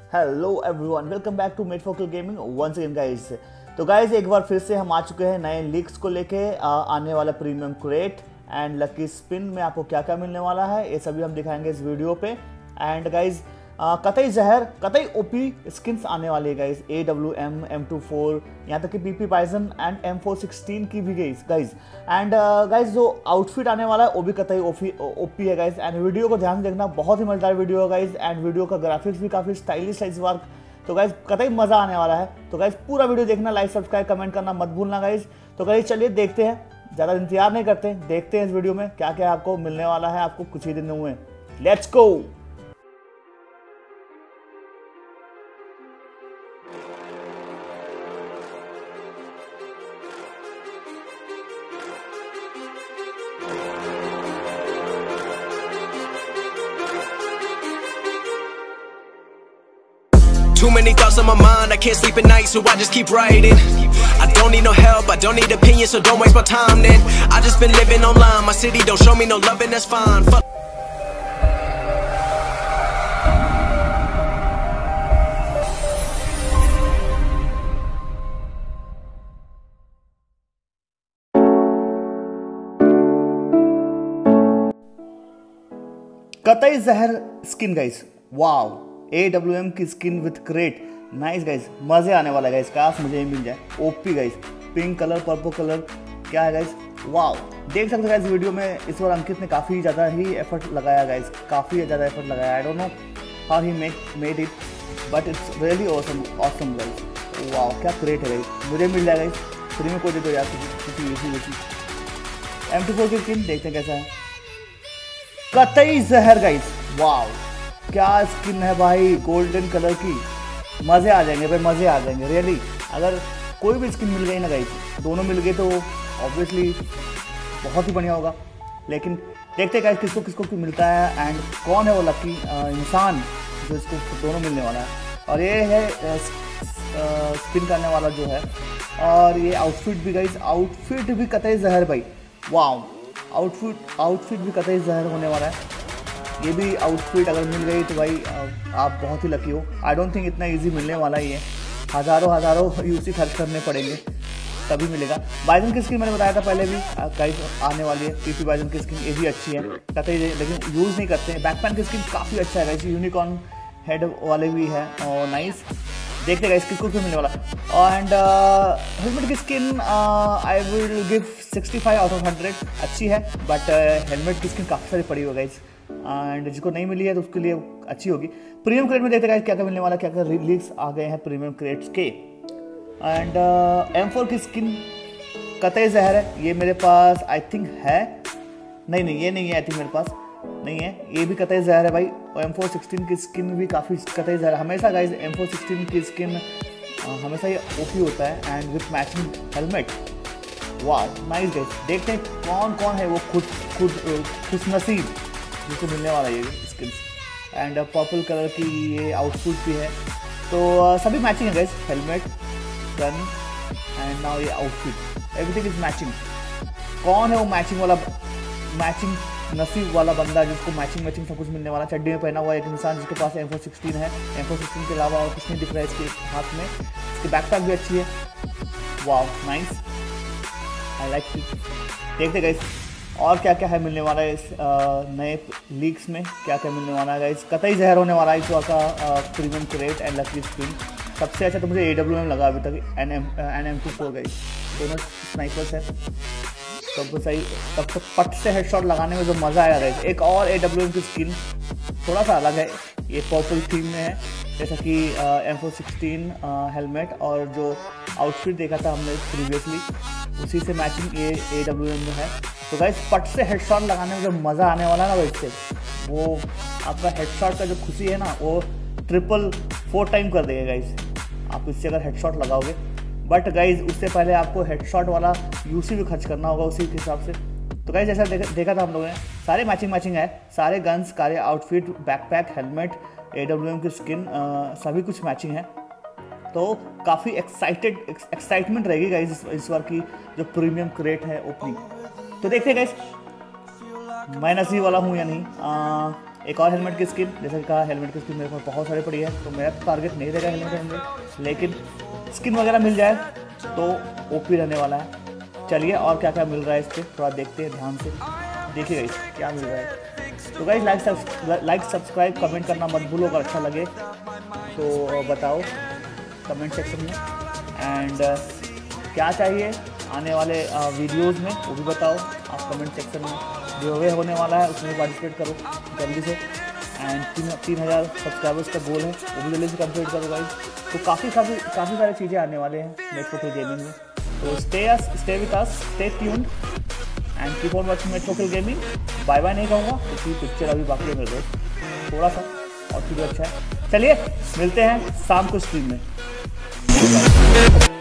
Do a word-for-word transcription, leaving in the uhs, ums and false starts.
Hello everyone, welcome back to Made for Kill Gaming once again guys. तो guys एक बार फिर से हम आ चुके हैं नए लीक्स को लेके, आने वाला premium crate and lucky spin में आपको क्या क्या मिलने वाला है ये सभी हम दिखाएंगे इस वीडियो पे। एंड गाइस कतई जहर कतई ओपी स्किन्स आने वाली है guys, A W M, M two four, यहाँ तक कि PP Bizon and M four sixteen की भी गई गाइस। एंड गाइस जो आउटफिट आने वाला है वो भी कतई ओपी है गाइस। एंड वीडियो को ध्यान से देखना, बहुत ही मजेदार वीडियो है गाइस। एंड वीडियो का ग्राफिक्स भी काफ़ी स्टाइलिश है इस बार, तो गाइस कतई मज़ा आने वाला है। तो गाइस पूरा वीडियो देखना, लाइक सब्सक्राइब कमेंट करना मत भूलना गाइस। तो गाइस चलिए देखते हैं, ज़्यादा इंतजार नहीं करते, देखते हैं इस वीडियो में क्या क्या आपको मिलने वाला है। आपको कुछ ही दिन हुए, let's go. Too many thoughts on my mind, I can't sleep at night, so I just keep writing. I don't need no help, I don't need opinions, so don't waste my time then. I just been living online, my city don't show me no love and that's fine. Fuck. कतई जहर skin guys, wow, A W M की skin with crate, nice guys, मजे आने वाला है guys. काश मुझे मिल जाए। OP guys, pink colour purple colour क्या है गाइस, वाव। देख सकते हो गाइस वीडियो में इस बार अंकित ने काफ़ी ज़्यादा ही एफर्ट लगाया गाइस, काफ़ी ज़्यादा एफर्ट लगाया। I don't know how he make made it but it's really awesome awesome guys. Wow क्या क्रेट है गाइस, मुझे मिल जाएगा गाइस। फ्री में कोई दे दो यार किसी किसी किसी एम टू फोर की स्किन, देखते हैं कैसा है। कतई जहर गाइस, वाव क्या स्किन है भाई, गोल्डन कलर की, मज़े आ जाएंगे भाई, मज़े आ जाएंगे रियली। अगर कोई भी स्किन मिल गई ना गाइस, दोनों मिल गए तो ऑब्वियसली बहुत ही बढ़िया होगा। लेकिन देखते हैं गाइस किसको किसको की मिलता है एंड कौन है वो लकी इंसान जो इसको दोनों मिलने वाला है। और ये है स्पिन करने वाला जो है, और ये आउटफिट भी गाइस, आउटफिट भी कतई जहर भाई, वाव। आउटफिट आउटफिट भी कतई जहर होने वाला है। ये भी आउटफिट अगर मिल गई तो भाई आप बहुत ही लकी हो। आई डोंट थिंक इतना इजी मिलने वाला ही है, हज़ारों हज़ारों यूसी खर्च करने पड़ेंगे तभी मिलेगा। बाइजन की स्किन मैंने बताया था पहले भी, गाइस आने वाली है। पीपी बाइजन की स्किन ये भी अच्छी है कतई, लेकिन यूज़ नहीं करते हैं। बैकपैन की स्किन काफ़ी अच्छा है गाइस, यूनिकॉर्न हेड वाले भी है और नाइस। देखते हैं गाइस किसको क्यों मिलने वाला। एंड हेलमेट की skin I will give sixty five out of hundred, अच्छी है, बट हेलमेट की स्किन काफ़ी सारी पड़ी हुई गाइस। एंड जिसको नहीं मिली है तो उसके लिए अच्छी होगी। प्रीमियम क्रेट में देखते हैं क्या क्या मिलने वाला, क्या क्या लीक्स आ गए हैं प्रीमियम क्रेट्स के। एंड एम फोर की स्किन कतई जहर है, ये मेरे पास आई थिंक है, नहीं नहीं ये नहीं है, आई थिंक मेरे पास नहीं है, ये भी कतई जहर है भाई। और एम फोर सिक्सटीन की स्किन भी काफ़ी कतई जहर है। हमेशा गाइज एम फोर सिक्सटीन की स्किन हमेशा ये ओपी होता है एंड विथ मैचिंग हेलमेट, वाह नाइस गाइज। देखते हैं कौन कौन है वो खुद खुद खुशनसीब जिसको मिलने वाला ये स्किन्स। एंड पर्पल कलर की ये आउटफिट भी है, तो uh, सभी मैचिंग है guys, helmet, gun and now ये आउटफिट, एवरीथिंग इज मैचिंग। कौन है वो मैचिंग वाला, मैचिंग नसीब वाला बंदा जिसको मैचिंग मैचिंग सब कुछ मिलने वाला। चड्डी में पहना हुआ एक इंसान जिसके पास एम फोर सिक्सटीन है, एम फोर सिक्सटीन के अलावा और कुछ नहीं दिख रहा है इसके हाथ में। इसकी बैकपैक भी अच्छी है, wow nice, I like it. देखते गाइस और क्या क्या है मिलने वाला है इस नए लीक्स में, क्या क्या मिलने वाला है गाइस। कतई जहर होने वाला है इस बार का premium crate and lucky spin. सबसे अच्छा तो मुझे ए डब्ल्यू एम लगा अभी तक, N M N M two four guys, दोनों स्नाइपर्स है, सबको सही। तब तो पट से हेडशॉट लगाने में जो मज़ा आया गाइस। एक और ए डब्ल्यू एम की स्किन थोड़ा सा अलग है, ये पर्पल थीम में है, जैसा कि एम फोर सिक्सटीन हेलमेट और जो आउटफिट देखा था हमने प्रीवियसली उसी से मैचिंग ये ए डब्ल्यू एम में है। तो गाइस पट से हेडशॉट लगाने में जो मज़ा आने वाला है ना इससे, वो आपका हेडशॉट का जो खुशी है ना वो ट्रिपल फोर टाइम कर देगा गाइस आप इससे अगर हेडशॉट लगाओगे। बट गाइस उससे पहले आपको हेडशॉट वाला यूसी भी खर्च करना होगा उसी के हिसाब से। तो गाइस जैसा देखा, देखा था हम लोगों ने, सारे मैचिंग मैचिंग है, सारे गन्स, सारे outfit, backpack, helmet, A W M की स्किन, सभी कुछ मैचिंग है। तो काफ़ी एक्साइटेड एक्साइटमेंट रहेगी गाइस इस, इस बार की जो प्रीमियम क्रेट है ओपनिंग। तो देखते हैं गाइस मैं नसीब वाला हूँ या नहीं। आ, एक और हेलमेट की स्किन, जैसे कि कहा हेलमेट की स्किन मेरे पास बहुत सारी पड़ी है, तो मेरा टारगेट नहीं रहेगा हेलमेट हेलमेट, लेकिन स्किन वगैरह मिल जाए तो ओपी रहने वाला है। चलिए और क्या क्या मिल रहा है इस पर थोड़ा देखते हैं ध्यान से, देखिए गाइस क्या मिल रहा है। तो guys like like subscribe comment करना मत भूलो, अगर अच्छा लगे तो बताओ कमेंट सेक्शन में। एंड uh, क्या चाहिए आने वाले वीडियोस uh, में वो भी बताओ आप कमेंट सेक्शन में। जो वे होने वाला है उसमें पार्टिसिपेट करो जल्दी से। एंड तीन तीन हज़ार सब्सक्राइबर्स का गोल है, वो भी जल्दी से कंप्लीट करो गाइस। तो काफ़ी काफ़ी काफ़ी सारी चीज़ें आने वाले हैं मेट्रो किल गेमिंग में, तो stay stay with us, stay tuned and keep on watching Metro Kill Gaming. Bye bye नहीं कहूँगा क्योंकि पिक्चर अभी बाकी है मेरे दोस्त, थोड़ा सा और चीज़ अच्छा है। चलिए मिलते हैं शाम को स्ट्रीम में।